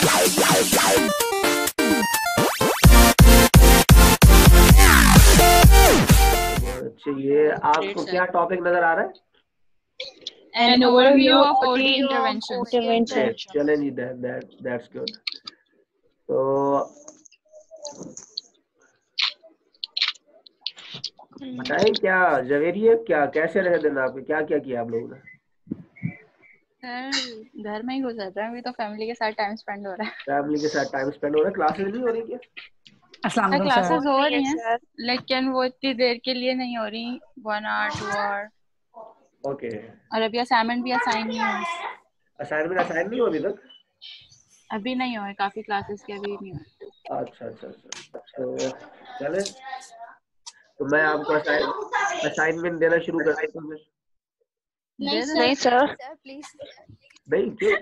ये आपको क्या टॉपिक नजर आ रहा है? An overview of OT interventions. चलें जी, that's good. तो बताएं क्या जवेरी है, क्या कैसे रहे दिन आपके, क्या क्या किया आप लोगों ने? सर घर में ही गुजर रहा है, अभी तो फैमिली के साथ टाइम स्पेंड हो रहा है। फैमिली के साथ टाइम स्पेंड हो रहा है, क्लासेस नहीं हो रही क्या? क्लासेस हो रही हैं लेकिन वो इतनी देर के लिए नहीं हो रही, 1 hour 2 hour। ओके। और अभी असाइनमेंट भी असाइन नहीं हुआ, असाइनमेंट असाइन नहीं हो अभी तक? अभी नहीं हुए, काफी क्लासेस के अभी नहीं हुए। अच्छा अच्छा अच्छा, तो चले, तो मैं आपको असाइनमेंट देना शुरू कर देता हूँ फिर। नहीं सर प्लीज। नहीं क्यों?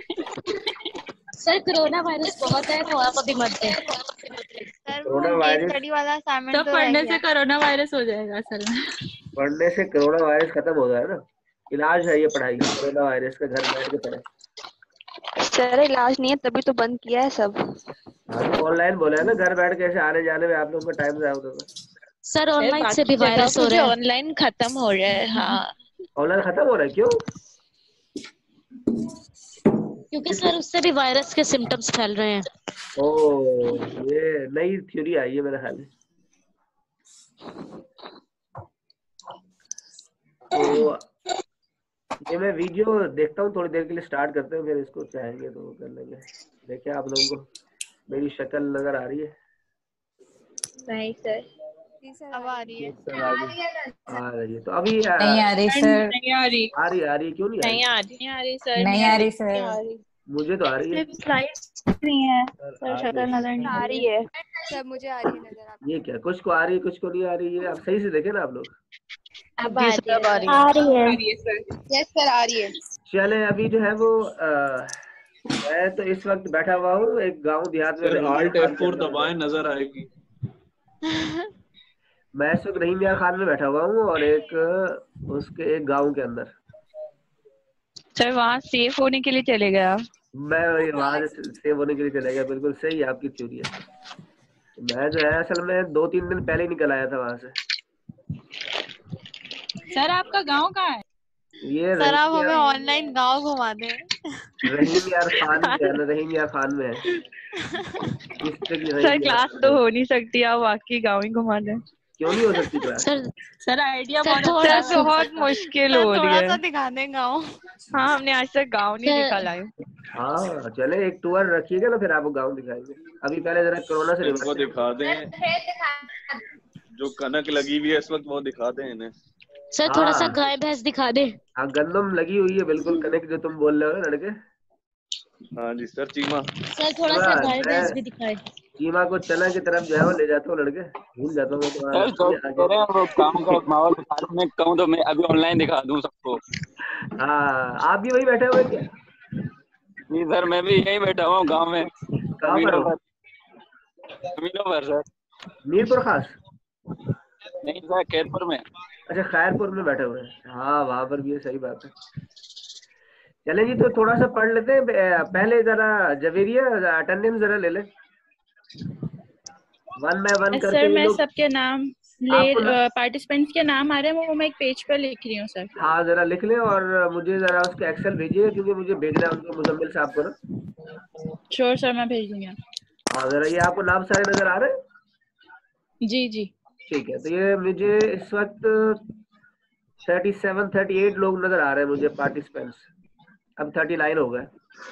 सर कोरोना वायरस बहुत है तो आप अभी मत दें। सर वो कोरोना केस वायरस स्टडी वाला असाइनमेंट तो तो पढ़ने से कोरोना वायरस हो जाएगा असल में। पढ़ने से कोरोना वायरस खत्म हो जाए ना, इलाज है ये पढ़ाई का, कोरोना वायरस का घर बैठ के पढ़े। सर इलाज नहीं है तभी तो बंद किया है सब। हाँ तो ऑनलाइन बोला है ना, घर बैठ के ऐसे आने जाने में आप लोगों का टाइम जाया होता था। सर ऑनलाइन से भी वायरस हो रहा है। ऑनलाइन खत्म हो रहा है। हाँ ऑनलाइन खत्म हो रहा है, क्यों? क्योंकि सर उससे भी वायरस के सिम्टम्स फैल रहे हैं। ओ, ये नई थ्योरी आई है मेरे ख्याल में। तो ये मैं वीडियो देखता हूँ, थोड़ी देर के लिए स्टार्ट करते हैं, फिर इसको चाहेंगे तो कर लेंगे। देखिए आप लोगों को मेरी शक्ल नजर आ रही है? नहीं सर, अब आ रही है। आ रही है तो अभी नहीं आ रही सर। नहीं आ रही, आ रही, क्यों नहीं आ रही? नहीं आ रही सर, नहीं आ रही सर। मुझे तो आ रही है। स्लाइड्स नहीं है सर, सर, शक्ल नजर नहीं आ रही है। सर मुझे आ रही है नजर आप। ये क्या, कुछ को आ रही है कुछ को नहीं आ रही है, आप सही से देखें ना आप लोग। अब आ रही है। आ रही है सर। यस सर आ रही है। चले अभी जो है वो मैं तो इस वक्त बैठा हुआ हूँ एक गांव देहात में। Alt F4 दबाएं, नजर आएगी। मैं इस वक्त रहीम यार खान में बैठा हुआ हूँ और एक उसके एक गांव के अंदर। सर वहाँ सेफ होने के लिए चले गया। मैं वहां से सेव होने के लिए चला गया, बिल्कुल सही आपकी थ्योरी है। मैं जो है असल में 2-3 दिन पहले ही निकल आया था वहां से। सर आपका गांव कहाँ है? ये सर आप हमें ऑनलाइन गांव घुमा दें। रहीम यार खान में है ना, रहीम यार खान में है। सर क्लास तो हो नहीं सकती, आप वाकई गाँव ही घुमा दें। क्यों नहीं हो सकती क्लास? सर आइडिया बहुत मुश्किल हो रही थोड़ा है। सा दिखा दें गाँव। हाँ हमने आज तक गाँव नहीं देखा लाइव। हाँ चले, एक टूर रखिएगा ना, फिर आपको गांव दिखाएंगे। अभी पहले जरा कोरोना से इनको दिखा दें, जो कनक लगी हुई है इस वक्त वो दिखा दें इन्हें। सर थोड़ा सा गाय भैंस दिखा दे। हाँ गंदम लगी हुई है बिल्कुल, कनक जो तुम बोल रहे हो ना लड़के। हाँ जी सर, चीमा। सर थोड़ा सा गाय भैंस भी दिखाए। चीमा को चना की तरफ जो है वो ले जाता हूँ लड़के, भूल जाता हूँ सर जो कह रहे हैं वो गाँव का माहौल दिखा रहे हैं, मैं कहूँ तो मैं अभी ऑनलाइन दिखा दूँ सबको। हाँ आप भी वही बैठे हुए क्या? जी सर मैं भी यहीं बैठा हुआ हूँ गाँव में। कहाँ पर हो? जमीनों पर सर। मीरपुर खास? नहीं सर, खैरपुर में। अच्छा खैरपुर में बैठे हुए हैं, हाँ वहां पर भी है, सही बात है। चले जी तो थोड़ा सा पढ़ लेते हैं पहले, जरा जवेरिया अटेंडेंस जरा ले ले 1 by 1 करके। सर मैं सबके नाम पार्टिसिपेंट्स के नाम आ रहे हैं, वो मैं एक पेज पर लिख रही हूँ सर। हाँ जरा लिख ले और मुझे जरा उसका एक्सेल भेजिए, क्योंकि मुझे भेजना है उनको, मुजम्मिल साहब को ना। श्योर सर मैं भेज दूंगी। हाँ जरा ये आपको नाम सारे नजर आ रहे हैं? जी जी ठीक है, तो ये मुझे इस वक्त 37-38 लोग नजर आ रहे हैं मुझे पार्टिसिपेंट्स। अब 39 हो गए।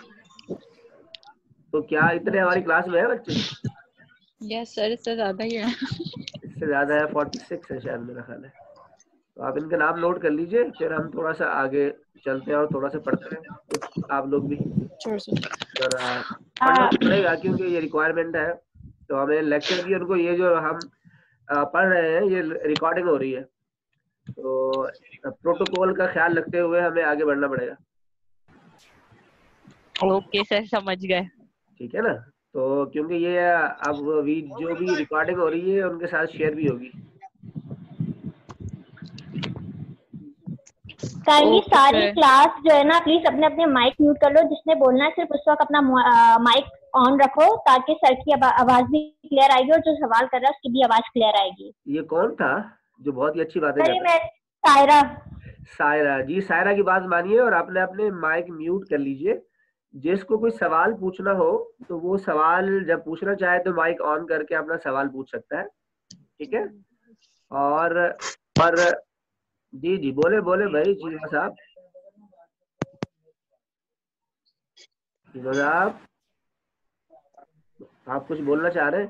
तो क्या इतने हमारी क्लास में है बच्चे? यस सर, इससे ज्यादा ही है। इससे ज्यादा है, 46 है शायद मेरा ख्याल है। तो आप इनके नाम नोट कर लीजिए, फिर हम थोड़ा सा आगे चलते हैं और थोड़ा सा पढ़ते हैं। कुछ आप लोग भी जरा पढ़ना पड़ेगा, क्योंकि ये रिक्वायरमेंट है। तो हमें लेक्चर की उनको, ये जो हम पढ़ रहे हैं ये रिकॉर्डिंग हो रही है, तो प्रोटोकॉल का ख्याल रखते हुए हमें आगे बढ़ना पड़ेगा। ओके सर समझ गए। ठीक है ना? तो क्योंकि ये अब जो भी रिकॉर्डिंग हो रही है उनके साथ शेयर भी होगी। Kindly Okay. सारी क्लास जो है ना प्लीज अपने अपने माइक म्यूट कर लो, जिसने बोलना है सिर्फ उस वक्त अपना माइक ऑन रखो ताकि सर की आवाज भी क्लियर आएगी और जो सवाल कर रहा है उसकी भी आवाज क्लियर आएगी। ये कौन था जो बहुत ही अच्छी बातें अरे कर रहा है? मैं सायरा। सायरा जी, सायरा की बात मानिए और अपने अपने माइक म्यूट कर लीजिए। जिसको कोई सवाल पूछना हो तो वो सवाल जब पूछना चाहे तो माइक ऑन करके अपना सवाल पूछ सकता है, ठीक है? और जी जी बोले बोले भाई चीमा साहब। चीमा साहब आप कुछ बोलना चाह रहे हैं?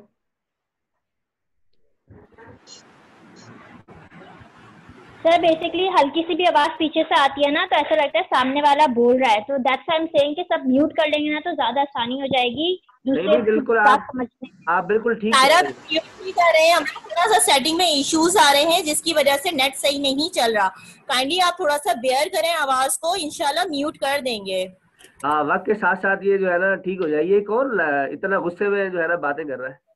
सर बेसिकली हल्की सी भी आवाज पीछे से आती है ना तो ऐसा लगता है सामने वाला बोल रहा है, तो that's why I am saying कि सब म्यूट कर लेंगे ना तो ज्यादा आसानी हो जाएगी नहीं बिल्कुल, आप बिल्कुल ठीक सारा कह रहे हैं। नहीं कर रहे हैं, हम थोड़ा सा सेटिंग में इश्यूज आ रहे हैं जिसकी वजह से नेट सही नहीं चल रहा। काइंडली आप थोड़ा सा बेयर करें आवाज को, इंशाल्लाह म्यूट कर देंगे। हाँ, वक्त के साथ साथ ये जो है ना ठीक हो जाए। ये कौन इतना गुस्से में जो है ना बातें कर रहा है?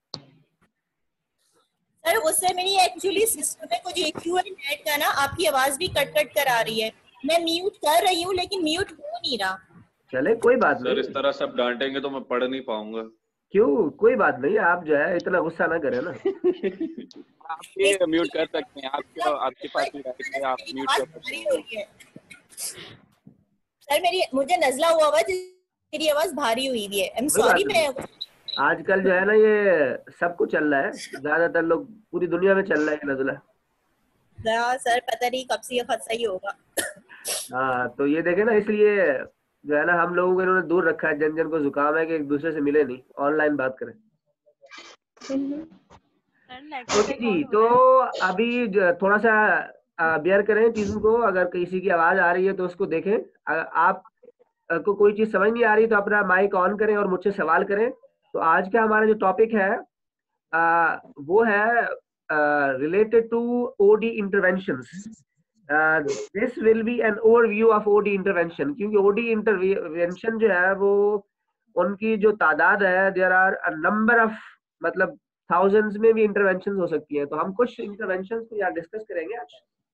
सर उससे मेरी एक्चुअली सिस्टम में कुछ इश्यू है नेट का ना, आपकी आवाज भी कट कट कर आ रही है। मैं म्यूट कर रही हूँ लेकिन म्यूट हो नहीं रहा। चले कोई बात सर नहीं। इस तरह सब डांटेंगे तो मैं पढ़ नहीं पाऊंगा। क्यों? कोई बात नहीं, आप जो है इतना गुस्सा ना करें ना। आप भी म्यूट कर सकते हैं, आपके पास भी राइट है, आप म्यूट कर सकते हैं। सर मुझे नजला हुआ हुआ मेरी आवाज भारी हुई है। I am sorry. मैं आजकल जो है ना ये सब कुछ चल रहा है, ज्यादातर लोग पूरी दुनिया में चल रहा है नजला। सर पता नहीं कब से ये फंसा ही होगा। हाँ तो ये देखे ना, इसलिए जो है ना हम लोगों को इन्होंने दूर रखा है। जन जन को जुकाम है कि एक दूसरे से मिले नहीं, ऑनलाइन बात करें। ओके जी, तो अभी थोड़ा सा बेयर करें चीजों को। अगर किसी की आवाज आ रही है तो उसको देखें। आप को कोई चीज समझ नहीं आ रही तो अपना माइक ऑन करें और मुझसे सवाल करें। तो आज का हमारा जो टॉपिक है वो है related to OD interventions. This will be an overview of OD intervention, क्योंकि ओडी इंटरवेंशन जो है वो उनकी जो तादाद है, there are a number of, मतलब थाउजेंड्स में भी इंटरवेंशन हो सकती है। तो हम कुछ इंटरवेंशन को यहाँ डिस्कस करेंगे आज।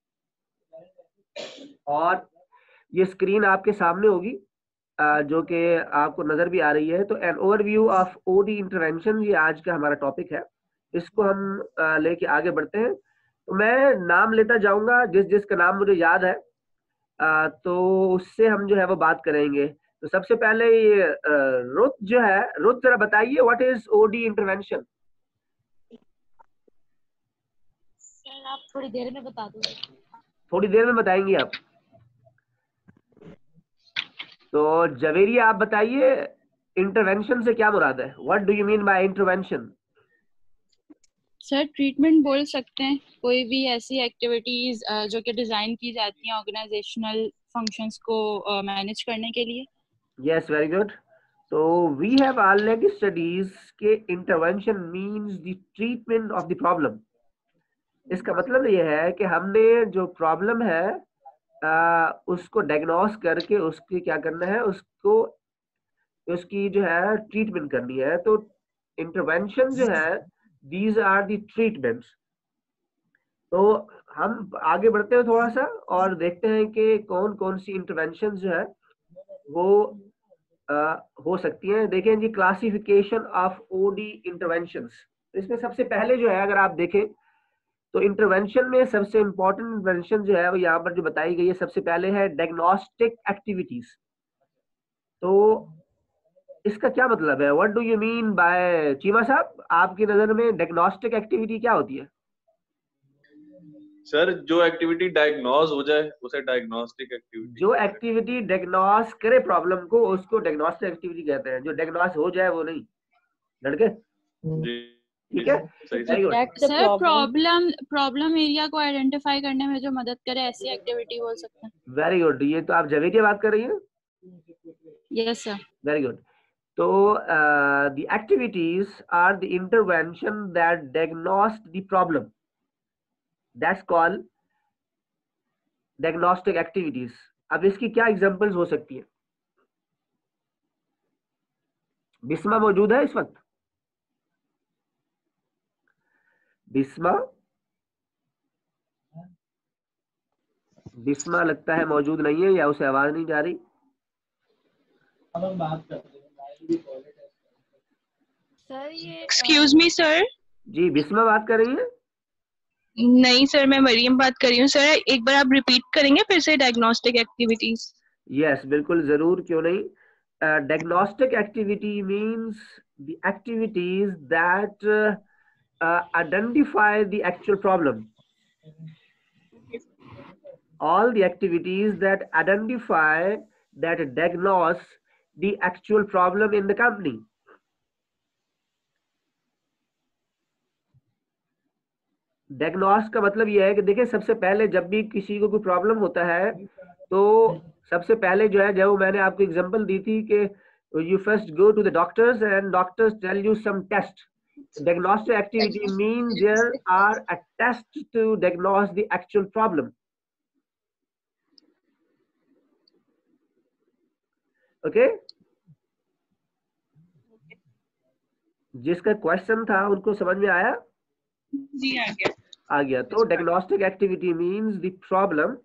और ये स्क्रीन आपके सामने होगी जो कि आपको नजर भी आ रही है। तो an overview of OD intervention, ये आज का हमारा टॉपिक है। इसको हम लेके आगे बढ़ते हैं। तो मैं नाम लेता जाऊंगा, जिस जिसका नाम मुझे याद है तो उससे हम जो है वो बात करेंगे। तो सबसे पहले ये रुत जो है, रुत जरा बताइए what is OD intervention. Sir आप थोड़ी देर में बता दो। थोड़ी देर में बताएंगी आप? तो जवेरी आप बताइए इंटरवेंशन से क्या मुराद है? What do you mean by intervention? Sir treatment बोल सकते हैं, कोई भी ऐसी एक्टिविटीज जो कि डिजाइन की जाती हैं ऑर्गेनाइजेशनल फंक्शंस को मैनेज करने के लिए। Yes, very good. तो वी हैव ऑलरेडी स्टडीज के intervention means the treatment of the problem. इसका मतलब ये है कि हमने जो प्रॉब्लम है उसको डायग्नोस करके उसकी क्या करना है, उसकी जो है ट्रीटमेंट करनी है। तो इंटरवेंशन जो है, दीज आर द ट्रीटमेंट्स। तो हम आगे बढ़ते हैं थोड़ा सा और देखते हैं कि कौन कौन सी इंटरवेंशन जो है वो हो सकती हैं। देखें जी, क्लासिफिकेशन ऑफ ओडी इंटरवेंशंस। इसमें सबसे पहले जो है, अगर आप देखें तो इंटरवेंशन में सबसे इंपॉर्टेंट इंटरवेंशन जो है वो यहाँ पर जो बताई गई है, सबसे पहले है डायग्नोस्टिक एक्टिविटीज। तो इसका क्या मतलब है? What do you mean by, Cheema साहब आपकी नजर में डायग्नोस्टिक एक्टिविटी क्या होती है? सर जो एक्टिविटी डायग्नोज हो जाए उसे डायग्नोस्टिक एक्टिविटी। जो एक्टिविटी डायग्नोस करे प्रॉब्लम को उसको डायग्नोस्टिक एक्टिविटी कहते हैं। जो डायग्नोस हो जाए वो नहीं। लड़के ठीक है? सर प्रॉब्लम एरिया को आइडेंटिफाई करने में जो मदद करे ऐसी एक्टिविटी बोल सकते हैं। Very good. ये तो आप जवेरिया बात कर रही हैं? Yes sir. Very good. तो the activities are the intervention that diagnose the problem. That's called diagnostic activities. अब इसकी क्या एग्जांपल्स हो सकती है? बिस्मा मौजूद है इस वक्त? बिस्मा बिस्मा लगता है मौजूद नहीं है या उसे आवाज नहीं जा रही। सर ये एक्सक्यूज मी सर। जी बिस्मा बात कर रही है? नहीं सर, मैं मरियम बात कर रही हूँ। सर एक बार आप रिपीट करेंगे फिर से डायग्नोस्टिक एक्टिविटीज? यस बिल्कुल जरूर, क्यों नहीं। Diagnostic activity means the activities that identify the actual problem. All the activities that identify, that diagnose the actual problem in the company. Diagnose का मतलब यह है कि देखिए सबसे पहले जब भी किसी को कोई प्रॉब्लम होता है तो सबसे पहले जो है, जब मैंने आपको एग्जांपल दी थी कि you first go to the doctors and doctors tell you some test. Diagnostic activity means there are a test to diagnose the actual problem. Okay? जिसका क्वेश्चन था उनको समझ में आया? जी आ गया। आ गया। तो diagnostic activity means the problem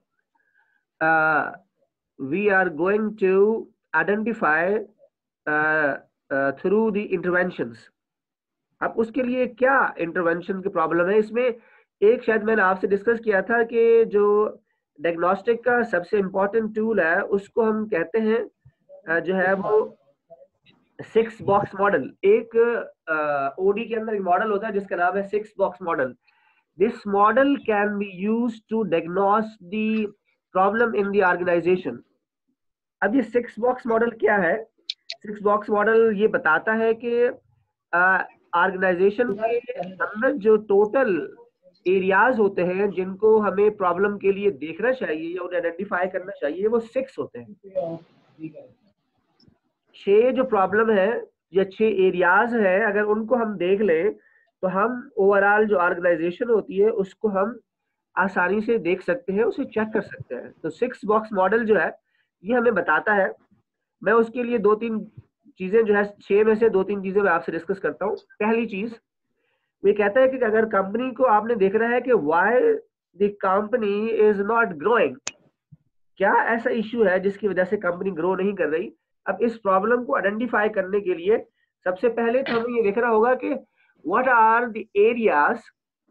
we are going to identify through the interventions. अब उसके लिए क्या इंटरवेंशन की प्रॉब्लम है इसमें? एक शायद मैंने आपसे डिस्कस किया था कि जो डायग्नोस्टिक का सबसे इम्पोर्टेंट टूल है उसको हम कहते हैं जो है वो 6 बॉक्स मॉडल। एक ओडी के अंदर एक मॉडल होता है जिसका नाम है 6 box model. This model can be used to diagnose the problem in the organisation. अब ये 6 बॉक्स मॉडल क्या है? 6 बॉक्स मॉडल ये बताता है कि ऑर्गेनाइजेशन के अंदर जो टोटल एरियाज होते हैं जिनको हमें प्रॉब्लम के लिए देखना चाहिए या उन्हें आइडेंटिफाई करना चाहिए वो 6 होते हैं। 6 जो प्रॉब्लम है या 6 एरियाज है, अगर उनको हम देख लें तो हम ओवरऑल जो ऑर्गेनाइजेशन होती है उसको हम आसानी से देख सकते हैं, उसे चेक कर सकते हैं। तो 6 बॉक्स मॉडल जो है ये हमें बताता है। मैं उसके लिए 2-3 चीजें जो है 6 में से 2-3 चीजें मैं आपसे डिस्कस करता हूँ। पहली चीज वो कहता है कि अगर कंपनी को आपने देखना है कि why the company is not growing, क्या ऐसा इश्यू है जिसकी वजह से कंपनी ग्रो नहीं कर रही। अब इस प्रॉब्लम को आइडेंटिफाई करने के लिए सबसे पहले तो हमें ये देखना होगा कि व्हाट आर द एरियाज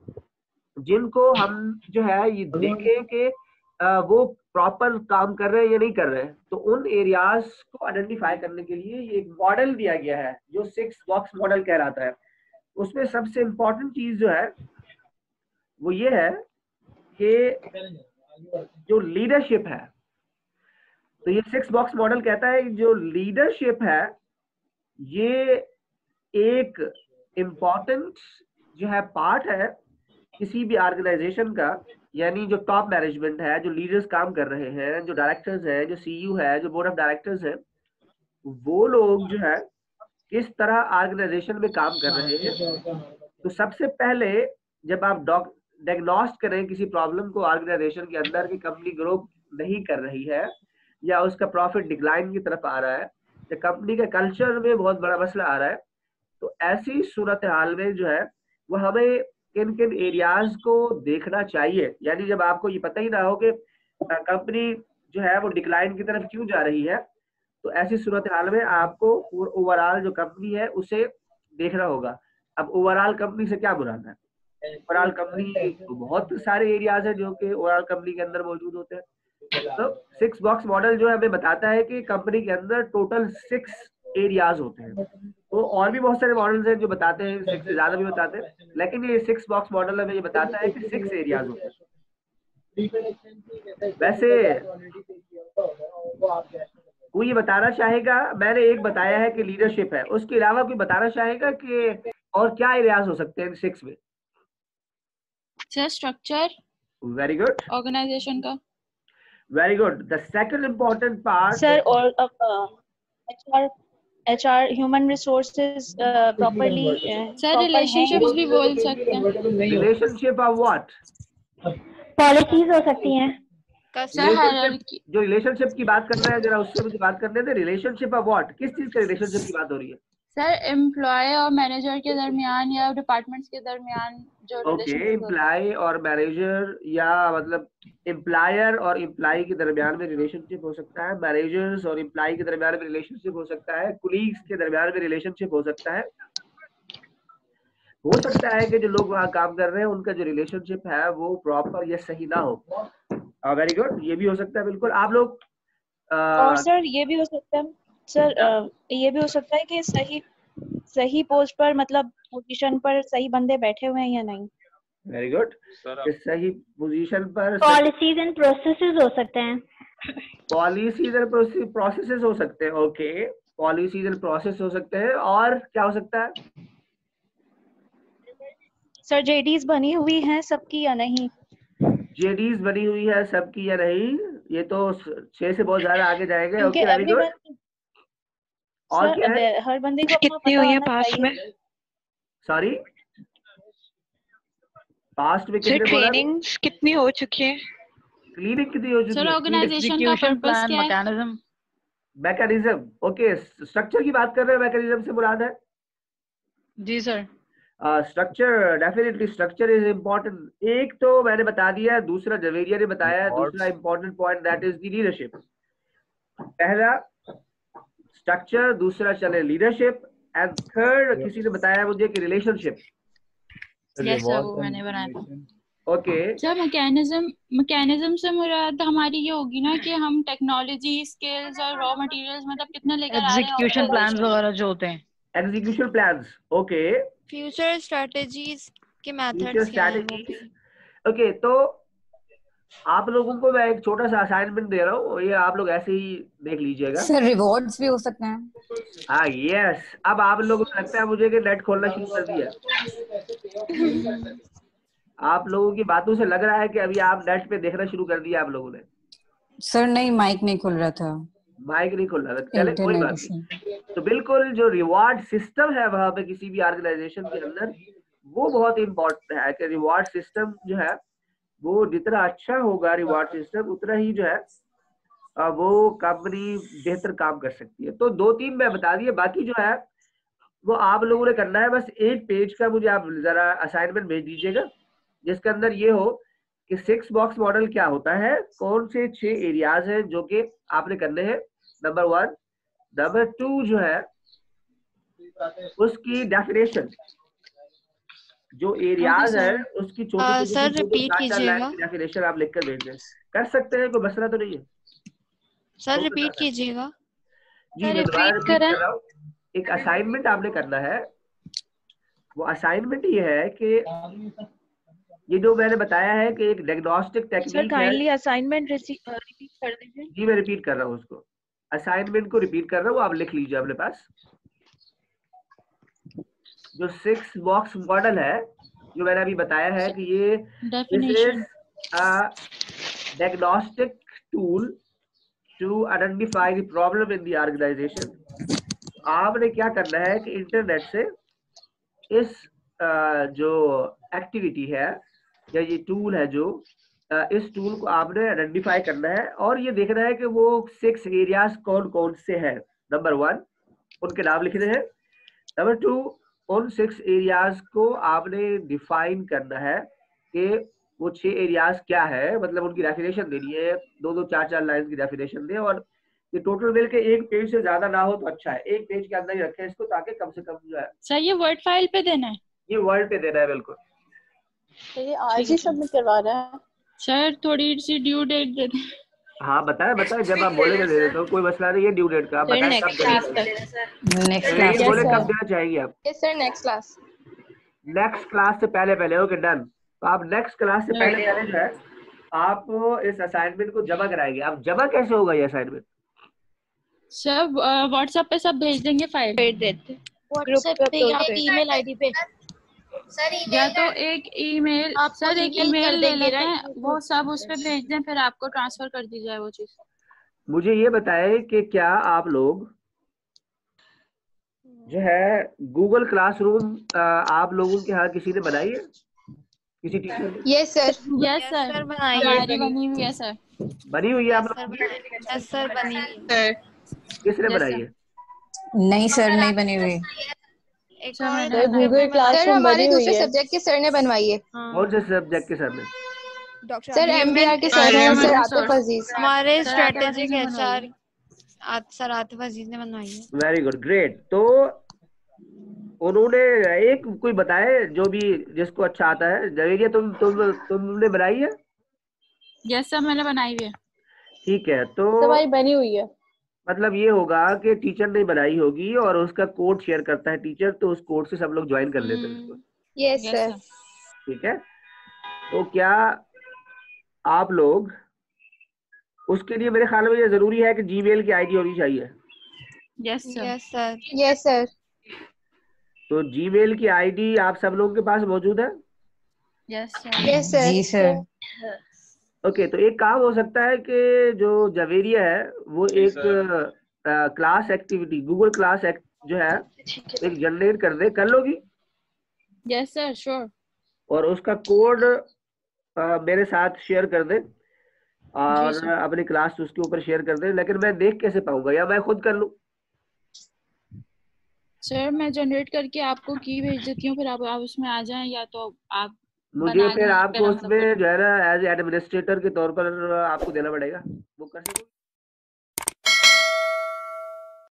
जिनको हम जो है ये देखें कि वो प्रॉपर काम कर रहे हैं या नहीं कर रहे हैं। तो उन एरियाज को आइडेंटिफाई करने के लिए ये एक मॉडल दिया गया है जो 6 बॉक्स मॉडल कहलाता है। उसमें सबसे इंपॉर्टेंट चीज जो है वो ये है कि जो लीडरशिप है, तो ये 6 बॉक्स मॉडल कहता है जो लीडरशिप है ये एक इम्पॉर्टेंट जो है पार्ट है किसी भी ऑर्गेनाइजेशन का। यानी जो टॉप मैनेजमेंट है, जो लीडर्स काम कर रहे हैं, जो डायरेक्टर्स हैं, जो सीईओ है, जो बोर्ड ऑफ डायरेक्टर्स हैं, वो लोग जो है किस तरह ऑर्गेनाइजेशन में काम कर रहे हैं। तो सबसे पहले जब आप डायग्नोस्ट करें किसी प्रॉब्लम को ऑर्गेनाइजेशन के अंदर की कंपनी ग्रो नहीं कर रही है या उसका प्रॉफिट डिक्लाइन की तरफ आ रहा है या कंपनी के कल्चर में बहुत बड़ा मसला आ रहा है, तो ऐसी सूरत हाल में जो है वो हमें किन किन एरियाज को देखना चाहिए। यानी जब आपको ये पता ही ना हो कि कंपनी जो है वो डिक्लाइन की तरफ क्यों जा रही है, तो ऐसी सूरत हाल में आपको ओवरऑल जो कंपनी है उसे देखना होगा। अब ओवरऑल कंपनी से क्या बुलाना है? ओवरऑल कंपनी बहुत सारे एरियाज हैं जो कि ओवरऑल कंपनी के अंदर मौजूद होते हैं। तो 6 बॉक्स मॉडल जो है हमें बताता है कि कंपनी के अंदर टोटल 6 एरियाज होते हैं। तो और भी बहुत सारे मॉडल्स हैं जो बताते हैं 6 से ज्यादा भी बताते हैं, लेकिन ये 6 बॉक्स मॉडल हमें ये बताता है कि 6 एरियाज होते हैं। वैसे कोई ये बताना चाहेगा, मैंने एक बताया है कि लीडरशिप है, उसके अलावा कोई बताना चाहेगा कि और क्या एरियाज हो सकते हैं 6 में? Sir structure. Very good. Organisation का। Very good. The second important part sir और HR human resources properly. Sir relationships भी बोल सकते हैं। Relationship of what? पॉलिसीज हो सकती हैं। जो रिलेशनशिप की बात कर रहे हैं जरा उससे मुझे बात करने दे। Relationship of what? किस चीज का रिलेशनशिप की बात हो रही है? सर एम्प्लॉय और मैनेजर के दरमियान या डिपार्टमेंट्स के दरमियान जो ओके, relationship इम्प्लाई और मैनेजर, या मतलब एम्प्लॉयर और एम्प्लॉय के दरमियान में रिलेशनशिप हो सकता है, मैनेजर्स और एम्प्लॉय के दरमियान में रिलेशनशिप हो सकता है, कुलीग्स के दरमियान में रिलेशनशिप हो सकता है। हो सकता है कि जो लोग वहाँ काम कर रहे हैं उनका जो रिलेशनशिप है वो प्रॉपर या सही ना हो। वेरी गुड, ये भी हो सकता है बिल्कुल। आप लोग और सर ये भी हो सकता है सर, ये भी हो सकता है कि सही पोस्ट पर मतलब पोजीशन पर सही बंदे बैठे हुए हैं या नहीं। वेरी गुड, सही पोजीशन पर पॉलिसीज एंड प्रोसेसेस हो सकते हैं। पॉलिसीज एंड प्रोसेसेस हो सकते हैं। ओके, पॉलिसीज एंड प्रोसेस हो सकते हैं। और क्या हो सकता है सर? जेडीज बनी हुई हैं सबकी या नहीं? जेडीज बनी हुई है सबकी या नहीं? ये तो 6 से बहुत ज्यादा आगे जाएंगे। क्योंकि ओके, वेरी गुड। और सर क्या है? हर बंदे को अपना कितनी पता हुई है होना पास्ट चाहिए। में? सॉरी, पास्ट में सर कितने बोला? ट्रेनिंग्स कितनी हो चुकी है? क्लीनिंग कितनी हो चुकी सर है? ऑर्गेनाइजेशन का एग्जीक्यूशन पर्पस प्लान, क्या है? मैकेनिज्म। मैकेनिज्म, ओके, स्ट्रक्चर की बात कर रहे हैं, मैकेनिज्म से मुराद है? जी sir. Structure, definitely structure is important. एक तो मैंने बता दिया, दूसरा जवेरिया ने बताया, दूसरा important point that is the leadership. पहला स्ट्रक्चर, दूसरा चले लीडरशिप, एंड थर्ड किसी ने बताया मुझे कि रिलेशनशिप। यस सर, वो मैंने बनाया था। ओके, सर मैकेनिज्म से मुराद हमारी ये होगी ना कि हम टेक्नोलॉजी, स्किल्स और रॉ मटेरियल्स मतलब कितना लेकर आ रहे हैं एग्जीक्यूशन प्लान्स organization में। वगैरह जो होते हैं। Execution plans, okay, future strategies के फ्यूचर मेथड्स क्या हैं वो स्ट्रैटेजीज। भी। ओके, तो आप लोगों को मैं एक छोटा सा असाइनमेंट दे रहा हूँ, ये आप लोग ऐसे ही देख लीजिएगा। सर रिवॉर्ड्स भी हो सकते हैं। हाँ, यस। अब आप लोगों को लगता है मुझे कि नेट खोलना शुरू कर दिया। आप लोगों की बातों से लग रहा है कि अभी आप नेट पे देखना शुरू कर दिया आप लोगों ने। सर नहीं, माइक नहीं खुल रहा था। माइक नहीं खुल रहा था, चले कोई इंटरनेट बात इशू। नहीं। तो बिल्कुल जो रिवार्ड सिस्टम है वहां पे किसी भी ऑर्गेनाइजेशन के अंदर, वो बहुत इंपॉर्टेंट है कि रिवार्ड सिस्टम जो है वो जितना अच्छा होगा रिवार्ड सिस्टम, उतना ही जो है वो कंपनी बेहतर काम कर सकती है। तो 2-3 मैं बता दिए, बाकी जो है वो आप लोगों ने करना है। बस एक पेज का मुझे आप जरा असाइनमेंट भेज दीजिएगा जिसके अंदर ये हो कि 6 बॉक्स मॉडल क्या होता है, कौन से 6 एरियाज हैं जो कि आपने करने हैं, नंबर 1। नंबर 2 जो है उसकी डेफिनेशन, जो एरियाज है उसकी छोटी सर छोटी रिपीट 4 लाइन कीजिएगा। की डेफिनेशन आप लिखकर भेज दें। कर सकते हैं, कोई मसला तो नहीं है। सर रिपीट कीजिएगा। जी मैं दोबारा रिपीट कर रहा हूँ। एक असाइनमेंट आपने करना है। वो असाइनमेंट ये है कि ये जो मैंने बताया है कि एक डायग्नोस्टिक सर टेक्निक है। काइंडली असाइनमेंट रिपीट कर दीजिए। जी मैं रिपीट कर रहा हूँ उसको, असाइनमेंट को रिपीट कर रहा हूँ, आप लिख लीजिए अपने पास। जो 6 बॉक्स मॉडल है जो मैंने अभी बताया है कि ये definition diagnostic tool to identify the problem in the organisation. आपने क्या करना है कि इंटरनेट से इस जो एक्टिविटी है या ये टूल है जो इस टूल को आपने आइडेंटिफाई करना है और ये देखना है कि वो 6 एरियाज कौन कौन से हैं। नंबर 1 उनके नाम लिखने हैं। नंबर 2 उन 6 एरियाज को आपने डिफाइन करना है कि वो 6 एरियाज क्या है, मतलब उनकी डेफिनेशन देनी है। 2-2 4-4 लाइन की डेफिनेशन दे और ये टोटल मिल के एक पेज से ज्यादा ना हो तो अच्छा है। एक पेज के अंदर ही रखें इसको ताकि कम से कम जो है। सर ये वर्ड फाइल पे देना है? ये वर्ड पे देना है बिल्कुल। तो ये आज ही सबमिट करवा रहा है सर, थोड़ी सी ड्यू डेट दे दें। हाँ बताएं जब आप बोलेंगे दे देता हूँ, कोई मसला नहीं है। ड्यू डेट का आप बताएं कब देना, नेक्स्ट क्लास बोले कब देना चाहेंगे आप? Sir next class. Next class से पहले ओके डन। तो आप नेक्स्ट क्लास से पहले जो है आप इस असाइनमेंट को जमा कराएंगे। आप जमा कैसे होगा ये असाइनमेंट? सर व्हाट्सएप पे सब भेज देंगे फाइल। भेज देते व्हाट्सएप पे या ईमेल आईडी पे। सर या तो एक ईमेल, सर एक ईमेल ले लेते हैं, वो सब उस पे भेज दें, फिर आपको ट्रांसफर कर दी जाए वो चीज। मुझे ये बताएं कि क्या आप लोग जो है गूगल क्लासरूम आप लोगों के यहाँ किसी ने बनाई है, किसी टीचर ने? Yes sir. यस सर बनाई बनी हुई है सर। बनी हुई है आप लोगों की? यस सर बनी हुई है। किसने बनाई है? नहीं सर, नहीं बनी हुई। एक और सर गूगल क्लासरूम हमारे बनी हुई दूसरे है। सब्जेक्ट के सर ने बनवाई है। कौन से सब्जेक्ट के सर में? सर एमबीआर के सर हैं सर आतिफ अजीज। हमारे strategic HR sir Atif Aziz ने बनवाई है। Very good, great. तो उन्होंने एक कोई बताए जो भी जिसको अच्छा आता है। जवेरिया तुमने बनाई है? यस सर मैंने बनाई हुई है। ठीक है, तो हमारी बनी हुई है। मतलब ये होगा कि टीचर ने बनाई होगी और उसका कोड शेयर करता है टीचर, तो उस कोड से सब लोग ज्वाइन कर लेते हैं उसको। Yes sir. ठीक है, तो क्या आप लोग उसके लिए, मेरे ख्याल में ये जरूरी है कि जीमेल की आईडी होनी चाहिए। Yes sir. Yes sir. Yes sir. तो जीमेल की आईडी आप सब लोगों के पास मौजूद है? Yes sir. Yes sir. जी सर। ओके, तो एक काम हो सकता है कि जो जवेरिया है वो एक क्लास एक्टिविटी गूगल क्लास जो है एक जनरेट कर दे। कर लोगी? Yes sir sure. और उसका कोड मेरे साथ शेयर कर दे और अपनी क्लास उसके ऊपर शेयर कर दे। लेकिन मैं देख कैसे पाऊंगा, या मैं खुद कर लूं? सर मैं जनरेट करके आपको की भेज देती हूँ, फिर आप उसमें आ जाएं, या तो आप मुझे फिर आपको उसमें जो है ना एज एडमिनिस्ट्रेटर के तौर पर आपको देना पड़ेगा। वो कर सकूं?